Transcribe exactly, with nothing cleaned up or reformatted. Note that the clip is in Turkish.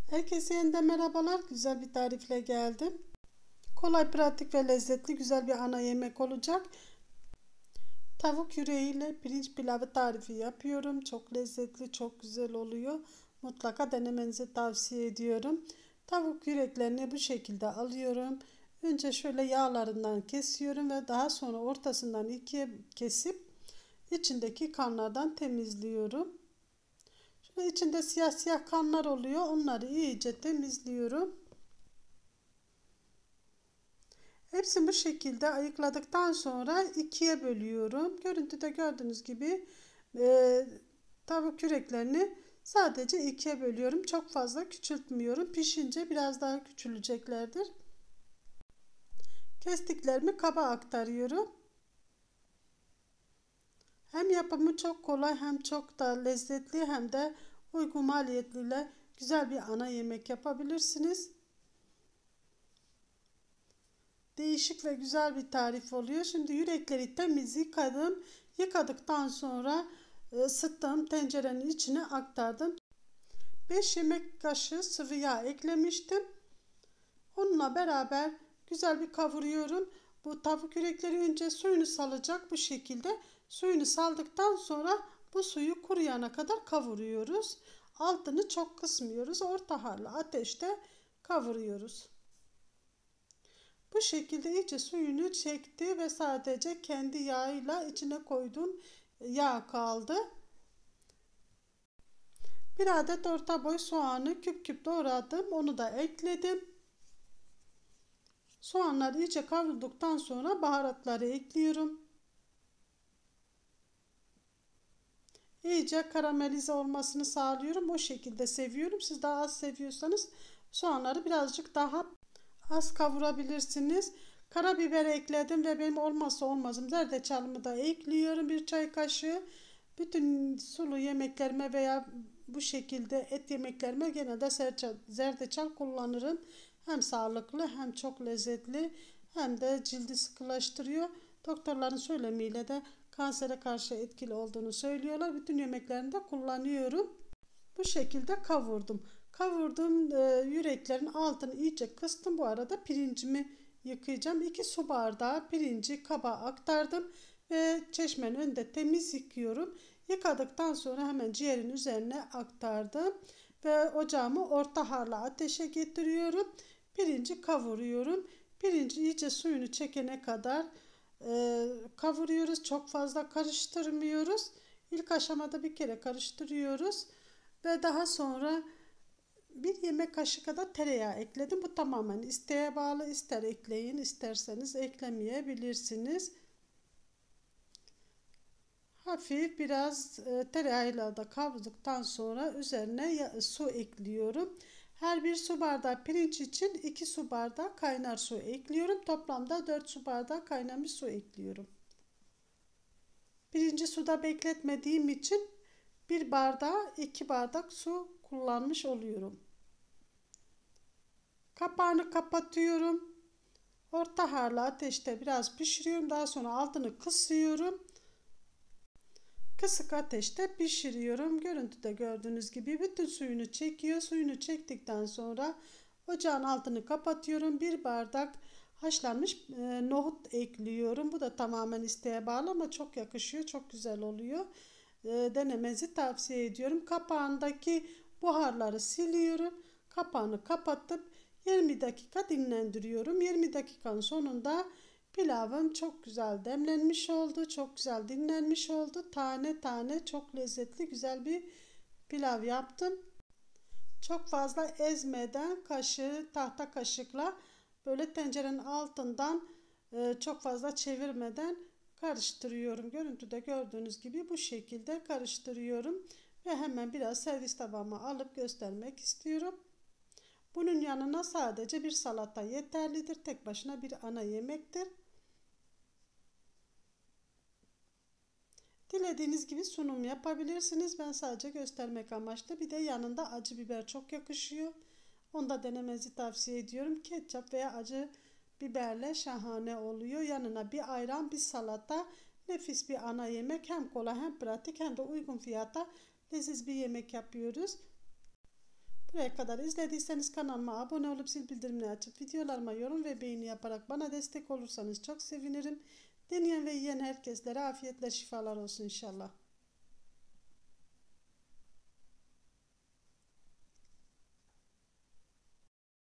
Herkese yeniden merhabalar. Güzel bir tarifle geldim. Kolay, pratik ve lezzetli güzel bir ana yemek olacak. Tavuk yüreğiyle pirinç pilavı tarifi yapıyorum. Çok lezzetli, çok güzel oluyor. Mutlaka denemenizi tavsiye ediyorum. Tavuk yüreklerini bu şekilde alıyorum. Önce şöyle yağlarından kesiyorum ve daha sonra ortasından ikiye kesip içindeki kanlardan temizliyorum. Şöyle içinde siyah siyah kanlar oluyor. Onları iyice temizliyorum. Hepsini bu şekilde ayıkladıktan sonra ikiye bölüyorum. Görüntüde gördüğünüz gibi e, tavuk yüreklerini sadece ikiye bölüyorum. Çok fazla küçültmüyorum. Pişince biraz daha küçüleceklerdir. Kestiklerimi kaba aktarıyorum. Hem yapımı çok kolay, hem çok da lezzetli, hem de uygun maliyetliyle güzel bir ana yemek yapabilirsiniz. Değişik ve güzel bir tarif oluyor. Şimdi yürekleri temiz yıkadım. Yıkadıktan sonra ısıttığım tencerenin içine aktardım. beş yemek kaşığı sıvı yağ eklemiştim. Onunla beraber güzel bir kavuruyorum. Bu tavuk yürekleri önce suyunu salacak bu şekilde. Suyunu saldıktan sonra bu suyu kuruyana kadar kavuruyoruz. Altını çok kısmıyoruz. Orta harlı ateşte kavuruyoruz. Bu şekilde iyice suyunu çekti ve sadece kendi yağıyla içine koyduğum yağ kaldı. Bir adet orta boy soğanı küp küp doğradım. Onu da ekledim. Soğanlar iyice kavrulduktan sonra baharatları ekliyorum. İyice karamelize olmasını sağlıyorum. O şekilde seviyorum. Siz daha az seviyorsanız soğanları birazcık daha az kavurabilirsiniz. Karabiber ekledim ve benim olmazsa olmazım zerdeçalımı da ekliyorum. Bir çay kaşığı. Bütün sulu yemeklerime veya bu şekilde et yemeklerime genelde zerdeçal kullanırım. Hem sağlıklı, hem çok lezzetli, hem de cildi sıkılaştırıyor. Doktorların söylemiyle de kansere karşı etkili olduğunu söylüyorlar. Bütün yemeklerinde kullanıyorum. Bu şekilde kavurdum. Kavurduğum e, yüreklerin altını iyice kıstım. Bu arada pirincimi yıkayacağım. iki su bardağı pirinci kaba aktardım ve çeşmenin önünde temiz yıkıyorum. Yıkadıktan sonra hemen ciğerin üzerine aktardım ve ocağımı orta harlı ateşe getiriyorum. Pirinci kavuruyorum. Pirinci iyice suyunu çekene kadar e, kavuruyoruz. Çok fazla karıştırmıyoruz. İlk aşamada bir kere karıştırıyoruz ve daha sonra bir yemek kaşığı kadar tereyağı ekledim. Bu tamamen isteğe bağlı. İster ekleyin, isterseniz eklemeyebilirsiniz. Hafif biraz e, tereyağıyla da kavurduktan sonra üzerine su ekliyorum. Her bir su bardağı pirinç için iki su bardağı kaynar su ekliyorum. Toplamda dört su bardağı kaynamış su ekliyorum. Birinci suda bekletmediğim için bir bardağa iki bardak su kullanmış oluyorum. Kapağını kapatıyorum. Orta harlı ateşte biraz pişiriyorum. Daha sonra altını kısıyorum. Kısık ateşte pişiriyorum. Görüntüde gördüğünüz gibi bütün suyunu çekiyor. Suyunu çektikten sonra ocağın altını kapatıyorum. Bir bardak haşlanmış e, nohut ekliyorum. Bu da tamamen isteğe bağlı ama çok yakışıyor. Çok güzel oluyor. E, denemenizi tavsiye ediyorum. Kapağındaki buharları siliyorum. Kapağını kapatıp yirmi dakika dinlendiriyorum. yirmi dakikanın sonunda pilavım çok güzel demlenmiş oldu. Çok güzel dinlenmiş oldu. Tane tane çok lezzetli güzel bir pilav yaptım. Çok fazla ezmeden kaşığı tahta kaşıkla böyle tencerenin altından çok fazla çevirmeden karıştırıyorum. Görüntüde gördüğünüz gibi bu şekilde karıştırıyorum. Ve hemen biraz servis tabağıma alıp göstermek istiyorum. Bunun yanına sadece bir salata yeterlidir. Tek başına bir ana yemektir. Dilediğiniz gibi sunum yapabilirsiniz. Ben sadece göstermek amaçlı. Bir de yanında acı biber çok yakışıyor. Onu da denemenizi tavsiye ediyorum. Ketçap veya acı biberle şahane oluyor. Yanına bir ayran, bir salata. Nefis bir ana yemek. Hem kolay, hem pratik, hem de uygun fiyata leziz bir yemek yapıyoruz. Buraya kadar izlediyseniz kanalıma abone olup zil bildirimini açıp videolarıma yorum ve beğeni yaparak bana destek olursanız çok sevinirim. Deneyen ve yiyen herkeslere afiyetle şifalar olsun inşallah.